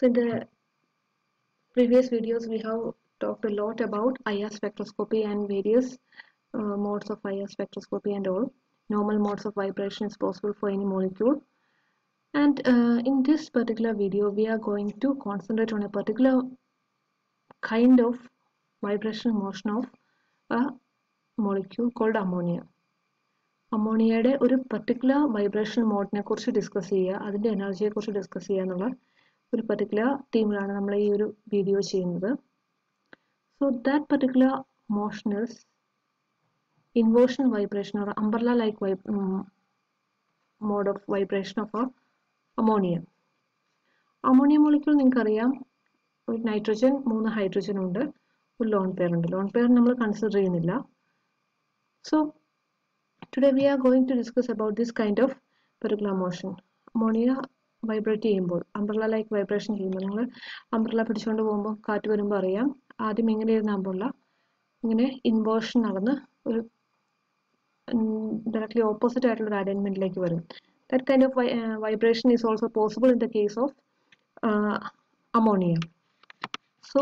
So in the previous videos we have talked a lot about IR spectroscopy and various modes of IR spectroscopy and all. Normal modes of vibration is possible for any molecule. And in this particular video we are going to concentrate on a particular kind of vibrational motion of a molecule called ammonia. അമോണിയയുടെ ഒരു particular vibration മോഡിനെ കുറിച്ച് discuss ചെയ്യുക, അതിൻ്റെ എനർജിയെ കുറിച്ച് discuss ചെയ്യുക എന്നുള്ള ഒരു particular തീമിലാണ് നമ്മൾ ഈ ഒരു വീഡിയോ ചെയ്യുന്നത്. So that particular motion is inversion vibration or umbrella like mode of vibration of ammonia. Ammonia molecule നിങ്ങൾക്കറിയാം, ഒരു നൈട്രജൻ 3 ഹൈഡ്രജൻ ഉണ്ട്, ഒരു ലോൺ പെയർ ഉണ്ട്. ലോൺ പെയർ നമ്മൾ കൺസിഡർ ചെയ്യുന്നില്ല. So today we are going to discuss about this kind of particular motion. Ammonia vibrate ചെയ്യുമ്പോൾ umbrella like vibration ചെയ്യുമ്പോൾ നിങ്ങൾ അംബ്രല്ല പിടിച്ചുകൊണ്ട് പോകുമ്പോൾ കാറ്റ് വരുമ്പോൾ അറിയാം, ആദ്യം ഇങ്ങനെ ഇരുന്ന അംബ്രല്ല ഇങ്ങനെ ഇൻവേർഷൻ നടന്ന് ഒരു ഡയറക്ട്ലി ഓപ്പോസിറ്റ് ആയിട്ടുള്ള ഒരു അലൈൻമെന്റിലേക്ക് വരും. That kind of vibration is also possible in the case of ammonia. So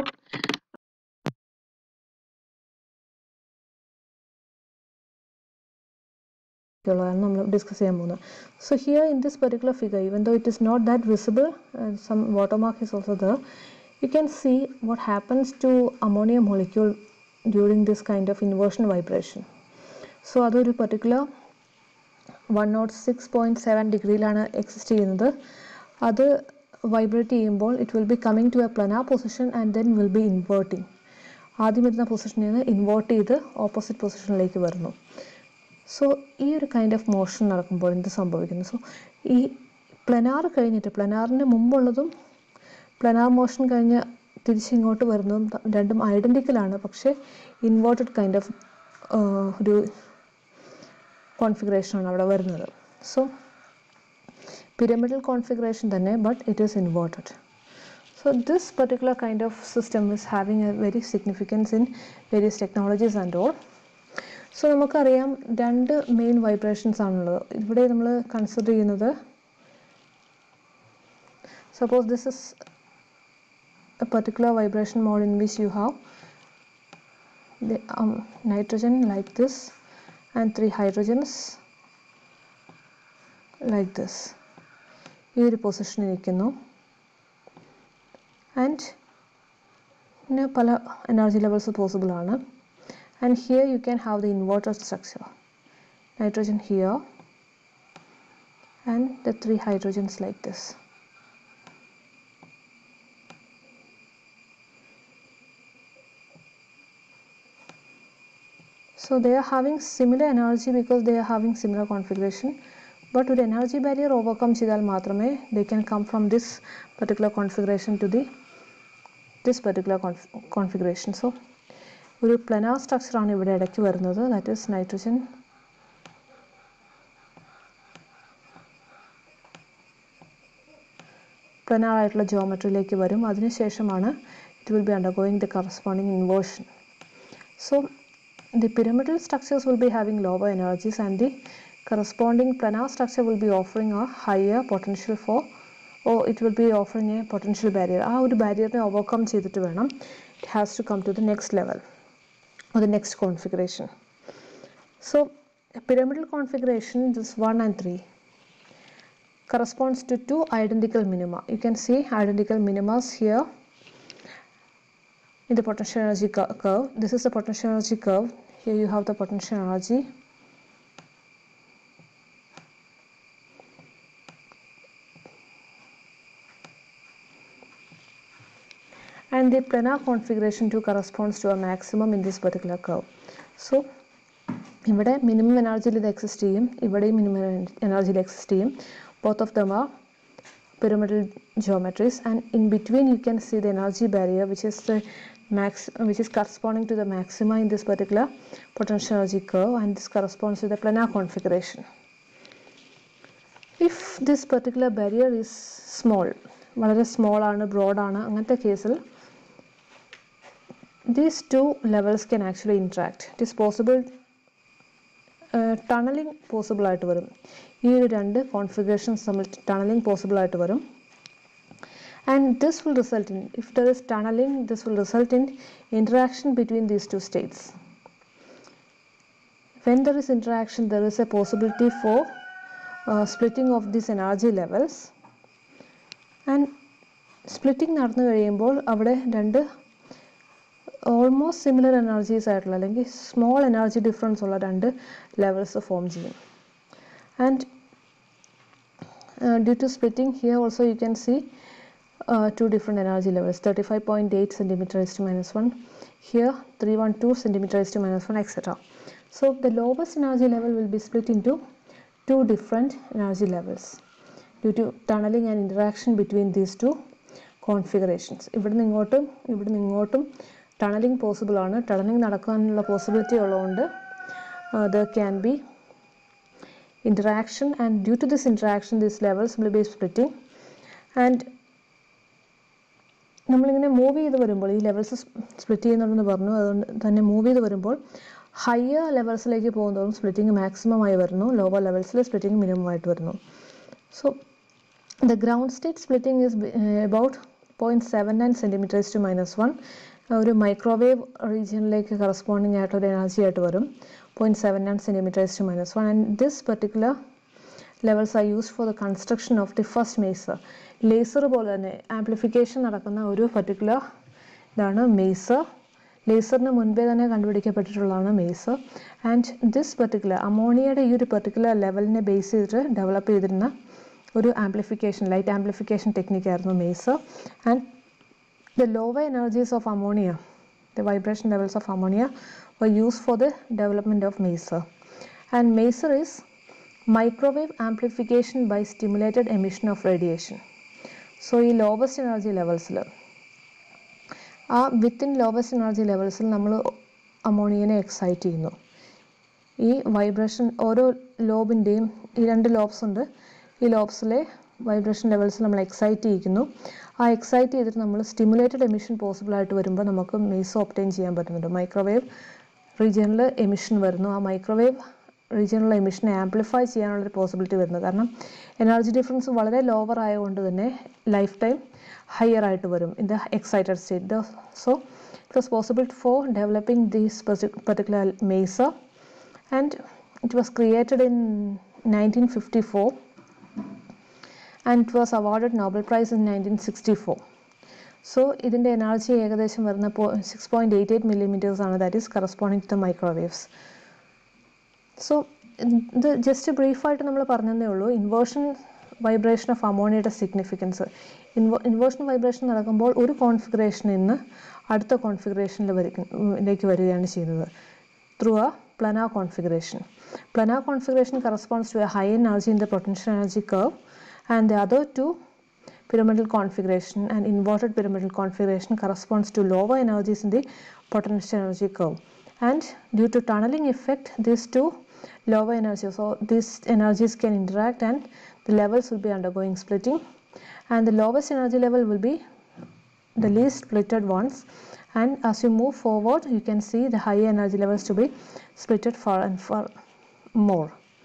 discuss. So here in this particular figure, even though it is not that visible, some watermark is also there, you can see what happens to ammonia molecule during this kind of inversion vibration. So that particular 106.7 degree exist ചെയ്യുന്നത്, അത് vibrate ചെയ്യുമ്പോൾ it will be coming to a planar position and then will be inverting. ആദ്യം വരുന്ന പൊസിഷനിൽ നിന്ന് invert ചെയ്ത് opposite പൊസിഷനിലേക്ക് വരുന്നു. സോ ഈ ഒരു കൈൻഡ് ഓഫ് മോഷൻ നടക്കുമ്പോൾ എന്ത് സംഭവിക്കുന്നു? സോ ഈ പ്ലനാർ കഴിഞ്ഞിട്ട്, പ്ലനാറിന് മുമ്പുള്ളതും പ്ലനാർ മോഷൻ കഴിഞ്ഞ് തിരിച്ചിങ്ങോട്ട് വരുന്നതും രണ്ടും ഐഡൻറ്റിക്കലാണ്, പക്ഷേ ഇൻവേർട്ടഡ് കൈൻഡ് ഓഫ് ഒരു കോൺഫിഗറേഷനാണ് അവിടെ വരുന്നത്. സോ പിരമിഡൽ കോൺഫിഗറേഷൻ തന്നെ, but it is inverted. So this particular kind of system is having a very significance in various technologies and all. So നമുക്കറിയാം രണ്ട് മെയിൻ വൈബ്രേഷൻസ് ആണുള്ളത്. ഇവിടെ നമ്മൾ കൺസിഡർ ചെയ്യുന്നത്, suppose this is a particular vibration mode in which you have the nitrogen like this and 3 hydrogens like this. ഈ ഒരു പൊസിഷനിൽ ഇരിക്കുന്നു. ആൻഡ് പിന്നെ പല എനർജി ലെവൽസ് പോസിബിൾ ആണ്. And here you can have the inverted structure, nitrogen here and the 3 hydrogens like this. So they are having similar energy because they are having similar configuration, but with energy barrier overcome ചെയ്താൽ മാത്രമേ they can come from this particular configuration to this particular configuration. So ഒരു planar സ്ട്രക്ചറാണ് ഇവിടെ ഇടയ്ക്ക് വരുന്നത്, that is nitrogen planar ആയിട്ടുള്ള ജിയോമെട്രിയിലേക്ക് വരും. അതിനുശേഷമാണ് it will be undergoing the corresponding inversion. So the pyramidal structures will be having lower energies and the corresponding planar structure will be offering a higher potential for it will be offering a potential barrier. ആ ഒരു ബാരിയറിനെ overcome ചെയ്തിട്ട് വേണം it has to come to the next level or the next configuration. So a pyramidal configuration, this 1 and 3 corresponds to 2 identical minima. You can see identical minimas here in the potential energy curve. This is the potential energy curve. Here you have the potential energy. And the planar configuration too corresponds to a maximum in this particular curve. So ഇവിടെ minimum എനർജിയിൽ ഇത് exist ചെയ്യും, ഇവിടെയും minimum എനർജിയിൽ exist ചെയ്യും. Both of them are pyramidal geometries, and in between you can see the energy barrier which is corresponding to the maxima in this particular potential energy curve, and this corresponds to the planar configuration. If this particular barrier is small, വളരെ small ആണ്, broad ആണ്, അങ്ങനത്തെ കേസിൽ these two levels can actually interact. It is possible, tunneling possible ആയിട്ട് വരും. ഈ ഒരു രണ്ട് കോൺഫിഗറേഷൻസ് തമ്മിൽ ടണലിംഗ് പോസിബിൾ ആയിട്ട് വരും. And this will result in, if there is tunneling, this will result in interaction between these two states. When there is interaction, there is a possibility for splitting of these energy levels. And splitting നടന്നു കഴിയുമ്പോൾ അവിടെ രണ്ട് almost similar energies ആയിട്ടുള്ള അല്ലെങ്കിൽ small energy difference ഉള്ള രണ്ട് levels form ചെയ്യും. And due to splitting, here also you can see two different energy levels, 35.8 centimeter raised to minus 1, here 312 centimeter raised to minus 1, etc. So the lowest energy level will be split into two different energy levels due to tunneling and interaction between these two configurations. ഇവിടുന്ന് ഇങ്ങോട്ടും tunneling possible ആണ്. Tunneling നടക്കാനുള്ള possibility ഉള്ളതുകൊണ്ട് there can be interaction, and due to this interaction these levels will be splitting. And നമ്മളിങ്ങനെ move ചെയ്ത് വരുമ്പോൾ ഈ levels split ചെയ്യുന്നുണ്ടെന്ന് പറഞ്ഞു, അതുകൊണ്ട് തന്നെ മൂവ് ചെയ്ത് വരുമ്പോൾ ഹയർ ലെവൽസിലേക്ക് പോകുന്നതോറും സ്പ്ലിറ്റിംഗ് മാക്സിമം ആയി വരുന്നു, ലോവർ ലെവൽസിൽ സ്പ്ലിറ്റിംഗ് മിനിമം ആയിട്ട് വരുന്നു. So the ground state splitting is about 0.79 centimetres to minus 1, ഒരു മൈക്രോവേവ് റീജിയനിലേക്ക് കറസ്പോണ്ടിങ് ആയിട്ടൊരു എനർജി ആയിട്ട് വരും, 0.79 centimeters to minus 1, and this particular levels are used for the construction of the first maser. Laser പോലെ തന്നെ amplification നടക്കുന്ന ഒരു particular ഇതാണ് മേസർ. ലേസറിന് മുൻപേ തന്നെ കണ്ടുപിടിക്കപ്പെട്ടിട്ടുള്ളതാണ് മേസർ. ആൻഡ് ദിസ് പർട്ടിക്കുലർ അമോണിയയുടെ ഈ ഒരു പർട്ടിക്കുലർ ലെവലിനെ ബേസ് ചെയ്തിട്ട് ഡെവലപ്പ് ചെയ്തിരുന്ന ഒരു ആംപ്ലിഫിക്കേഷൻ, ലൈറ്റ് ആംപ്ലിഫിക്കേഷൻ ടെക്നിക്കായിരുന്നു maser. And the lower energies of ammonia, the vibration levels of ammonia were used for the development of maser. And maser is microwave amplification by stimulated emission of radiation. So ഈ lowest energy ലെവൽസിൽ within lowest energy ലെവൽസിൽ നമ്മൾ അമോണിയനെ excite ചെയ്യുന്നു. ഈ vibration ഓരോ ലോബിൻ്റെയും ഈ രണ്ട് ലോബ്സ് ഉണ്ട്, ഈ ലോബ്സിലെ വൈബ്രേഷൻ ലെവൽസ് നമ്മൾ എക്സൈറ്റ് ചെയ്യിക്കുന്നു. ആ എക്സൈറ്റ് ചെയ്തിട്ട് നമ്മൾ സ്റ്റിമുലേറ്റഡ് എമിഷൻ പോസിബിൾ ആയിട്ട് വരുമ്പോൾ നമുക്ക് മേസോ ഒബ്റ്റെയിൻ ചെയ്യാൻ പറ്റുന്നുണ്ട്. മൈക്രോവേവ് റീജിയനിൽ എമിഷൻ വരുന്നു, ആ മൈക്രോവേവ് റീജിയനിലുള്ള എമിഷനെ ആംപ്ലിഫൈ ചെയ്യാനുള്ളൊരു പോസിബിലിറ്റി വരുന്നു. കാരണം എനർജി ഡിഫറൻസ് വളരെ ലോവർ ആയതുകൊണ്ട് തന്നെ ലൈഫ് ടൈം ഹയർ ആയിട്ട് വരും in the excited state. So it was possible for developing these particular maser, and it was created in 1954 and it was awarded Nobel Prize in 1964. So ഇതിൻ്റെ energy ഏകദേശം വരുന്ന 6.88 millimeters ആണ്, that is corresponding to the microwaves. So ഇത് just ബ്രീഫായിട്ട് നമ്മൾ പറഞ്ഞതേ ഉള്ളൂ inversion vibration of അമോണിയയുടെ സിഗ്നിഫിക്കൻസ്. ഇൻവേർഷൻ വൈബ്രേഷൻ നടക്കുമ്പോൾ ഒരു കോൺഫിഗറേഷനിൽ നിന്ന് അടുത്ത കോൺഫിഗറേഷനിലേക്ക് വരികയാണ് ചെയ്യുന്നത് through a planar configuration. Planar configuration corresponds to a high energy in the potential energy curve, and the other two, pyramidal configuration and inverted pyramidal configuration, corresponds to lower energies in the potential energy curve. And due to tunneling effect, these two lower energies, so these energies can interact and the levels will be undergoing splitting, and the lowest energy level will be the least splitted ones, and as you move forward you can see the higher energy levels to be splitted far and far more.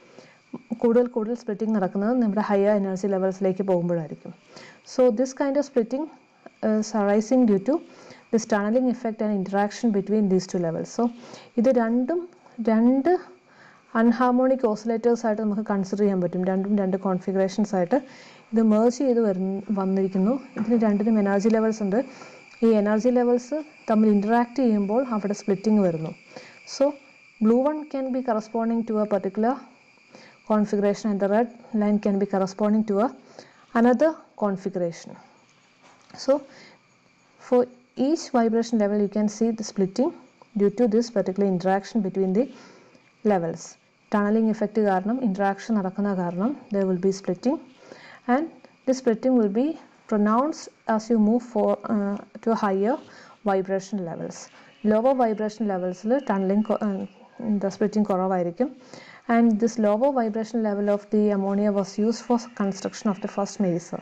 കൂടുതൽ splitting നടക്കുന്നത് നമ്മുടെ higher energy ലെവൽസിലേക്ക് പോകുമ്പോഴായിരിക്കും. So this kind of splitting is arising due to this tunnelling effect and interaction between these two levels. So ഇത് രണ്ട് anharmonic oscillators ആയിട്ട് നമുക്ക് consider ചെയ്യാൻ പറ്റും. രണ്ട് കോൺഫിഗറേഷൻസ് ആയിട്ട് ഇത് മേർജ് ചെയ്ത് വന്നിരിക്കുന്നു. ഇതിന് രണ്ടിനും എനർജി ലെവൽസ് ഉണ്ട്. ഈ എനർജി ലെവൽസ് തമ്മിൽ ഇൻറ്ററാക്ട് ചെയ്യുമ്പോൾ അവിടെ സ്പ്ലിറ്റിംഗ് വരുന്നു. So blue one can be corresponding to a particular configuration and the red line can be corresponding to another configuration. So for each vibration level you can see the splitting due to this particular interaction between the levels. Tunneling effect കാരണം interaction നടക്കുന്ന കാരണം there will be splitting, and this splitting will be pronounced as you move to higher vibration levels. Lower vibration levels tunneling the splitting കുറവായിരിക്കും. And this lower vibration level of the ammonia was used for construction of the first maser.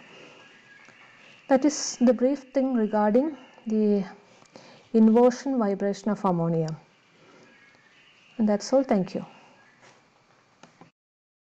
That is the brief thing regarding the inversion vibration of ammonia. And that's all. Thank you.